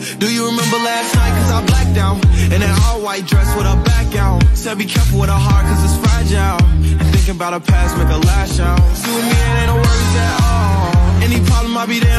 Do you remember last night? Cause I blacked out in that all-white dress with her back out. Said be careful with her heart cause it's fragile, and thinking about her past make her lash out. See with me it ain't no worries at all. Any problem I be there